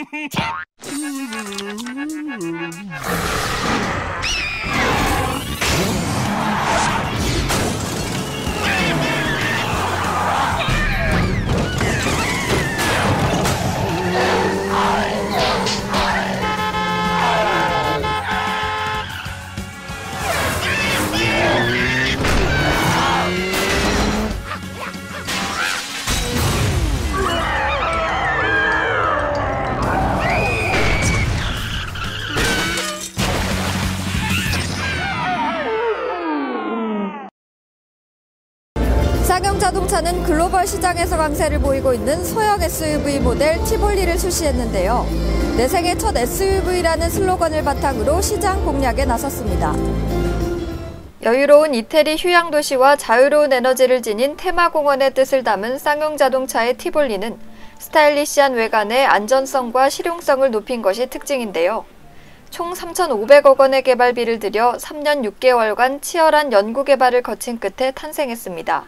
쌍용자동차는 글로벌 시장에서 강세를 보이고 있는 소형 SUV 모델 티볼리를 출시했는데요. 내 생애 첫 SUV라는 슬로건을 바탕으로 시장 공략에 나섰습니다. 여유로운 이태리 휴양 도시와 자유로운 에너지를 지닌 테마공원의 뜻을 담은 쌍용자동차의 티볼리는 스타일리시한 외관에 안전성과 실용성을 높인 것이 특징인데요. 총 3,500억 원의 개발비를 들여 3년 6개월간 치열한 연구개발을 거친 끝에 탄생했습니다.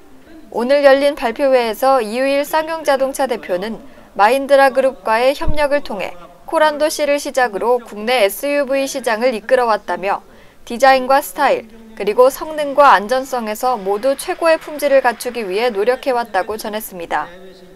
오늘 열린 발표회에서 이유일 쌍용자동차 대표는 마힌드라 그룹과의 협력을 통해 코란도 C를 시작으로 국내 SUV 시장을 이끌어왔다며 디자인과 스타일, 그리고 성능과 안전성에서 모두 최고의 품질을 갖추기 위해 노력해왔다고 전했습니다.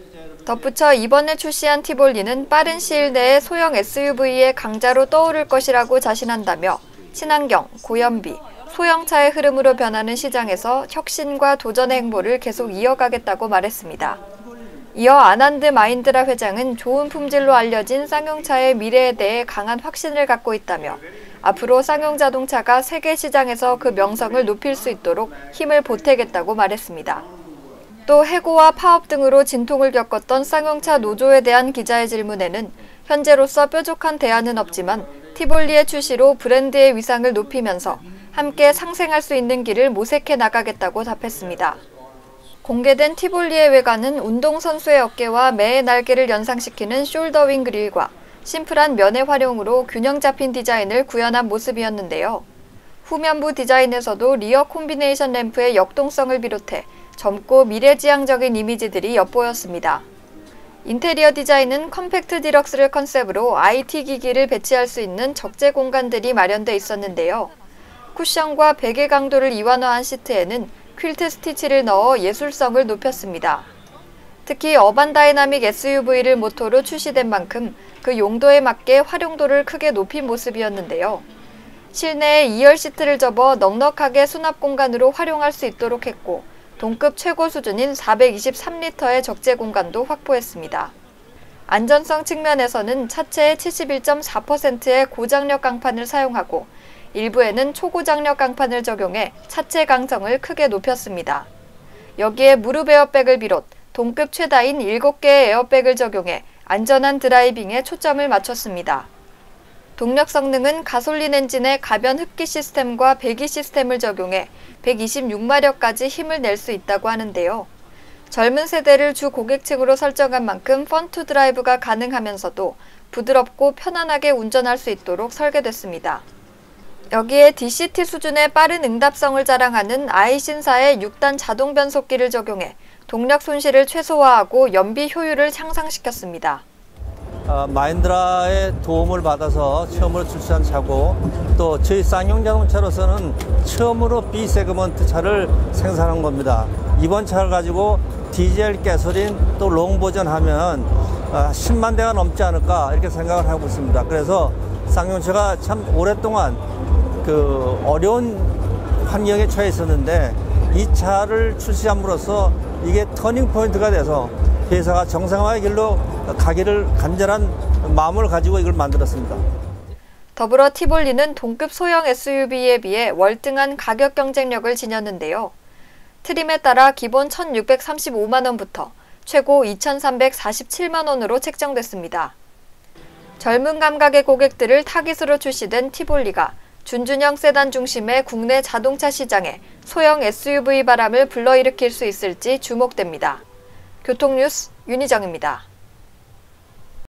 덧붙여 이번에 출시한 티볼리는 빠른 시일 내에 소형 SUV의 강자로 떠오를 것이라고 자신한다며 친환경, 고연비, 소형차의 흐름으로 변하는 시장에서 혁신과 도전의 행보를 계속 이어가겠다고 말했습니다. 이어 아난드 마힌드라 회장은 좋은 품질로 알려진 쌍용차의 미래에 대해 강한 확신을 갖고 있다며 앞으로 쌍용자동차가 세계 시장에서 그 명성을 높일 수 있도록 힘을 보태겠다고 말했습니다. 또 해고와 파업 등으로 진통을 겪었던 쌍용차 노조에 대한 기자의 질문에는 현재로서 뾰족한 대안은 없지만 티볼리의 출시로 브랜드의 위상을 높이면서 함께 상생할 수 있는 길을 모색해 나가겠다고 답했습니다. 공개된 티볼리의 외관은 운동선수의 어깨와 매의 날개를 연상시키는 숄더윙 그릴과 심플한 면의 활용으로 균형 잡힌 디자인을 구현한 모습이었는데요. 후면부 디자인에서도 리어 콤비네이션 램프의 역동성을 비롯해 젊고 미래지향적인 이미지들이 엿보였습니다. 인테리어 디자인은 컴팩트 디럭스를 컨셉으로 IT 기기를 배치할 수 있는 적재 공간들이 마련돼 있었는데요. 쿠션과 베개 강도를 이완화한 시트에는 퀼트 스티치를 넣어 예술성을 높였습니다. 특히 어반 다이나믹 SUV를 모토로 출시된 만큼 그 용도에 맞게 활용도를 크게 높인 모습이었는데요. 실내에 2열 시트를 접어 넉넉하게 수납 공간으로 활용할 수 있도록 했고 동급 최고 수준인 423리터의 적재 공간도 확보했습니다. 안전성 측면에서는 차체의 71.4%의 고장력 강판을 사용하고 일부에는 초고장력 강판을 적용해 차체 강성을 크게 높였습니다. 여기에 무릎 에어백을 비롯 동급 최다인 7개의 에어백을 적용해 안전한 드라이빙에 초점을 맞췄습니다. 동력 성능은 가솔린 엔진의 가변 흡기 시스템과 배기 시스템을 적용해 126마력까지 힘을 낼 수 있다고 하는데요. 젊은 세대를 주 고객층으로 설정한 만큼 펀투 드라이브가 가능하면서도 부드럽고 편안하게 운전할 수 있도록 설계됐습니다. 여기에 DCT 수준의 빠른 응답성을 자랑하는 아이신사의 6단 자동 변속기를 적용해 동력 손실을 최소화하고 연비 효율을 향상시켰습니다. 마힌드라의 도움을 받아서 처음으로 출시한 차고 또 저희 쌍용자동차로서는 처음으로 B세그먼트 차를 생산한 겁니다. 이번 차를 가지고 디젤, 가솔린 또 롱 버전하면 10만 대가 넘지 않을까 이렇게 생각을 하고 있습니다. 그래서 쌍용차가 참 오랫동안 어려운 환경에 처해 있었는데 이 차를 출시함으로써 이게 터닝 포인트가 돼서 회사가 정상화의 길로 가기를 간절한 마음을 가지고 이걸 만들었습니다. 더불어 티볼리는 동급 소형 SUV에 비해 월등한 가격 경쟁력을 지녔는데요. 트림에 따라 기본 1,635만 원부터 최고 2,347만 원으로 책정됐습니다. 젊은 감각의 고객들을 타깃으로 출시된 티볼리가 준준형 세단 중심의 국내 자동차 시장에 소형 SUV 바람을 불러일으킬 수 있을지 주목됩니다. 교통뉴스 윤희정입니다.